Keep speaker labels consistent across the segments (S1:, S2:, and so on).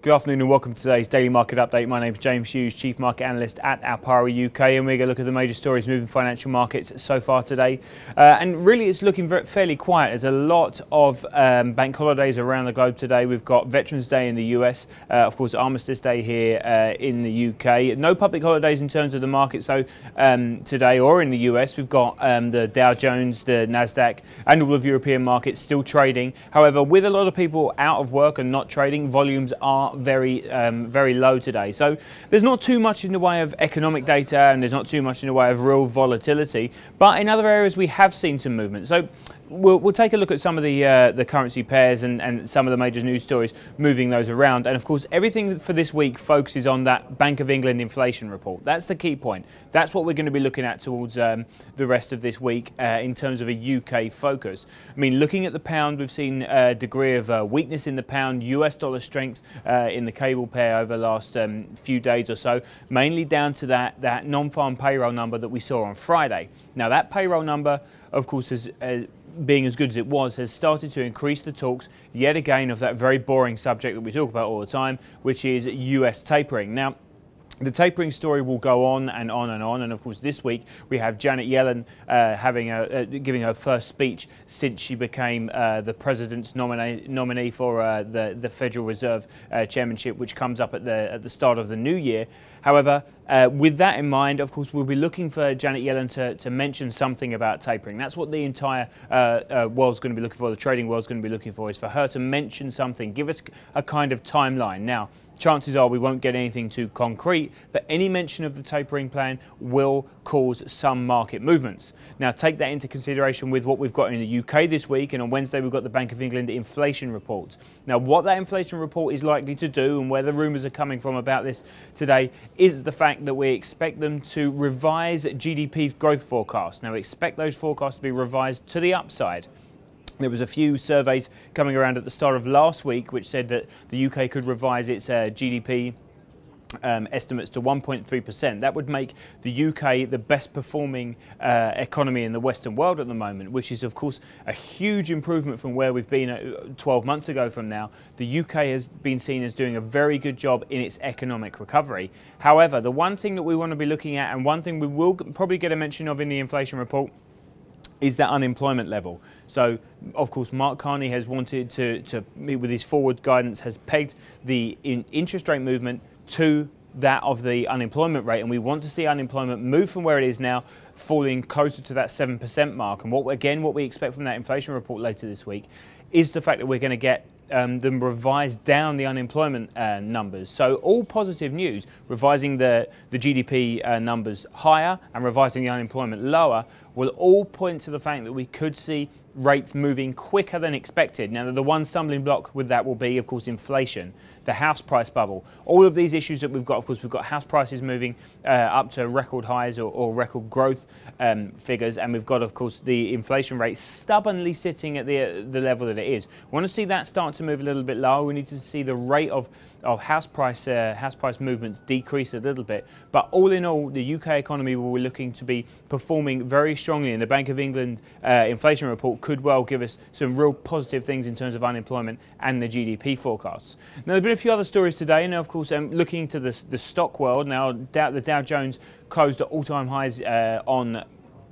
S1: Good afternoon and welcome to today's Daily Market Update. My name is James Hughes, Chief Market Analyst at Alpara UK, and we're going to look at the major stories moving financial markets so far today. And really it's looking fairly quiet. There's a lot of bank holidays around the globe today. We've got Veterans Day in the US, of course Armistice Day here in the UK. No public holidays in terms of the market, so today or in the US we've got the Dow Jones, the Nasdaq and all of European markets still trading. However, with a lot of people out of work and not trading, volumes are very low today. So there's not too much in the way of economic data and there's not too much in the way of real volatility, but in other areas we have seen some movement. So we'll take a look at some of the currency pairs and some of the major news stories moving those around. And of course everything for this week focuses on that Bank of England inflation report. That's the key point. That's what we're going to be looking at towards the rest of this week in terms of a UK focus. I mean, looking at the pound, we've seen a degree of weakness in the pound, US dollar strength in the cable pair over the last few days or so, mainly down to that non-farm payroll number that we saw on Friday. Now that payroll number, of course, is being as good as it was, has started to increase the talks yet again of that very boring subject that we talk about all the time, which is US tapering. Now, the tapering story will go on and on and on, and of course this week we have Janet Yellen giving her first speech since she became the president's nominee for the Federal Reserve chairmanship, which comes up at the start of the new year. However, with that in mind, of course, we'll be looking for Janet Yellen to mention something about tapering. That's what the entire world's going to be looking for, the trading world's going to be looking for, is for her to mention something, give us a kind of timeline. Now, chances are we won't get anything too concrete, but any mention of the tapering plan will cause some market movements. Now, take that into consideration with what we've got in the UK this week, and on Wednesday we've got the Bank of England inflation report. Now, what that inflation report is likely to do, and where the rumours are coming from about this today, is the fact that we expect them to revise GDP growth forecasts. Now, we expect those forecasts to be revised to the upside. There was a few surveys coming around at the start of last week which said that the UK could revise its GDP estimates to 1.3%. That would make the UK the best performing economy in the Western world at the moment, which is of course a huge improvement from where we've been 12 months ago from now. The UK has been seen as doing a very good job in its economic recovery. However, the one thing that we want to be looking at, and one thing we will probably get a mention of in the inflation report, is that unemployment level. So, of course, Mark Carney has wanted to with his forward guidance, has pegged the interest rate movement to that of the unemployment rate, and we want to see unemployment move from where it is now, falling closer to that 7% mark. And what we expect from that inflation report later this week is the fact that we're going to get them revised down the unemployment numbers. So all positive news, revising the GDP numbers higher and revising the unemployment lower, will all point to the fact that we could see rates moving quicker than expected. Now, the one stumbling block with that will be, of course, inflation, the house price bubble. All of these issues that we've got, of course, we've got house prices moving up to record highs or record growth figures, and we've got, of course, the inflation rate stubbornly sitting at the level that it is. We want to see that start to move a little bit lower. We need to see the rate of house price movements decrease a little bit. But all in all, the UK economy will be looking to be performing very strongly, and the Bank of England inflation report could well give us some real positive things in terms of unemployment and the GDP forecasts. Now, there's been a few other stories today. Now, of course, looking into the stock world, now the Dow Jones closed at all-time highs on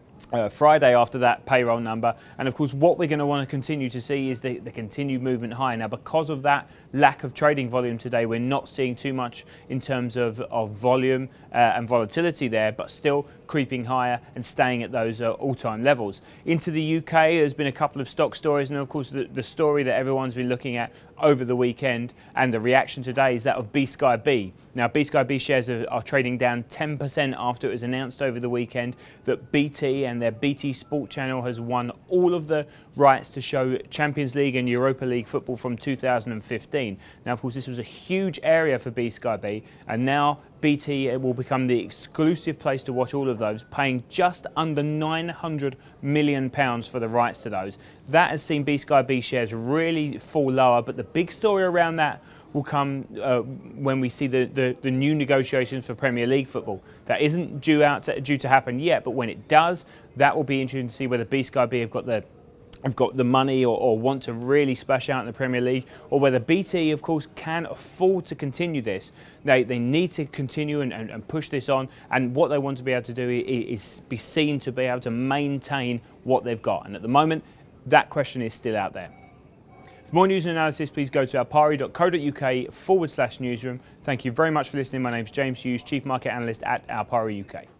S1: Friday after that payroll number, and of course what we're going to want to continue to see is the continued movement higher. Now, because of that lack of trading volume today, we're not seeing too much in terms of volume and volatility there, but still creeping higher and staying at those all-time levels. Into the UK, there's been a couple of stock stories, and of course the story that everyone's been looking at over the weekend and the reaction today is that of BSkyB. Now, BSkyB shares are trading down 10% after it was announced over the weekend that BT and their BT Sport channel has won all of the rights to show Champions League and Europa League football from 2015. Now, of course, this was a huge area for BSkyB, and now BT will become the exclusive place to watch all of those, paying just under £900 million for the rights to those. That has seen BSkyB shares really fall lower, but the big story around that will come when we see the new negotiations for Premier League football. That isn't due to happen yet, but when it does, that will be interesting to see whether BSkyB have got the have got the money or want to really splash out in the Premier League, or whether BT, of course, can afford to continue this. They need to continue and push this on, and what they want to be able to do is be seen to be able to maintain what they've got. And at the moment, that question is still out there. For more news and analysis, please go to alpari.co.uk/newsroom. Thank you very much for listening. My name is James Hughes, Chief Market Analyst at Alpari UK.